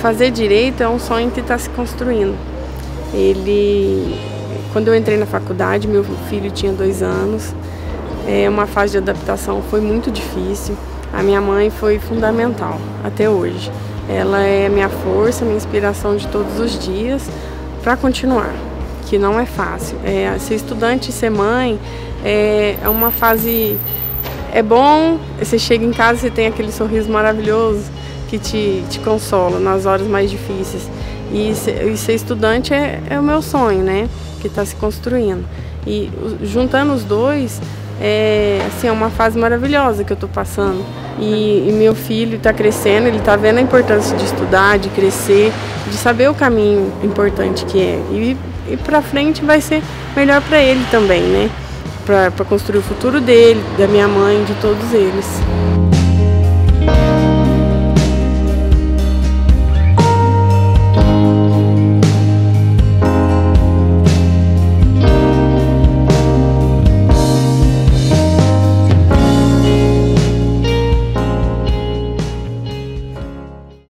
Fazer direito é um sonho que está se construindo. Quando eu entrei na faculdade, meu filho tinha 2 anos, uma fase de adaptação foi muito difícil. A minha mãe foi fundamental até hoje. Ela é minha força, minha inspiração de todos os dias para continuar, que não é fácil. Ser estudante e ser mãe é uma fase... É bom, você chega em casa e tem aquele sorriso maravilhoso que te consola nas horas mais difíceis. E ser estudante é o meu sonho, né? Que está se construindo. E juntando os dois, é uma fase maravilhosa que eu estou passando. E meu filho está crescendo, ele está vendo a importância de estudar, de crescer, de saber o caminho importante que é. E para frente vai ser melhor para ele também, né? Para construir o futuro dele, da minha mãe, de todos eles.